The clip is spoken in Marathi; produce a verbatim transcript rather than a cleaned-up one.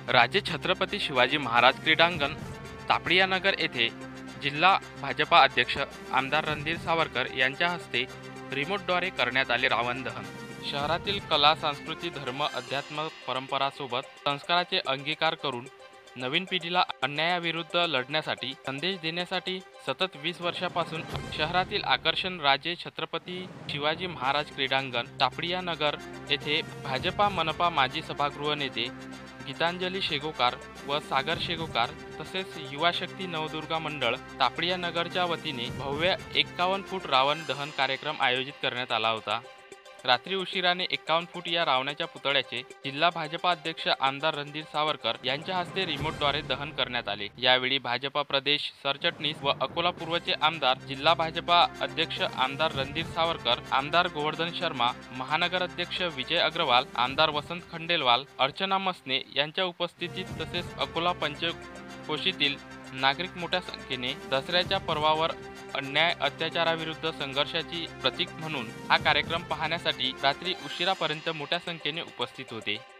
राजे छत्रपती शिवाजी महाराज क्रीडांगण तापडियानगर येथे जिल्हा भाजपा अध्यक्ष आमदार रणधीर सावरकर यांच्या हस्ते रिमोटद्वारे करण्यात आले रावण दहन। शहरातील कला, संस्कृती, धर्म, अध्यात्म, परंपरासोबत संस्काराचे अंगीकार करून नवीन पिढीला अन्यायाविरुद्ध लढण्यासाठी संदेश देण्यासाठी सतत वीस वर्षापासून शहरातील आकर्षण राजे छत्रपती शिवाजी महाराज क्रीडांगण तापडियानगर येथे भाजपा मनपा माजी सभागृह नेते गीतांजली शेगोकार व सागर शेगोकार तसेच युवा शक्ती नवदुर्गा मंडळ तापडियानगरच्या वतीने भव्य एक्कावन्न फूट रावण दहन कार्यक्रम आयोजित करण्यात आला होता। रात्री उशिराने एक्कावन्न फूट या रावणाच्या पुतळ्याचे जिल्हा भाजपा अध्यक्ष आमदार रणधीर सावरकर यांच्या हस्ते रिमोटद्वारे दहन करण्यात आले। यावेळी भाजपा प्रदेश सरचिटणीस व अकोला पूर्वचे आमदार, जिल्हा भाजपा अध्यक्ष आमदार रणधीर सावरकर, आमदार गोवर्धन शर्मा, महानगर अध्यक्ष विजय अग्रवाल, आमदार वसंत खंडेलवाल, अर्चना मसने यांच्या उपस्थितीत तसेच अकोला पंचकोशीतील नागरिक मोठ्या संख्येने दसऱ्याच्या पर्वावर अन्याय अत्याचाराविरुद्ध संघर्षाची प्रतीक म्हणून हा कार्यक्रम पाहण्यासाठी रात्री उशिरापर्यंत मोठ्या संख्येने उपस्थित होते।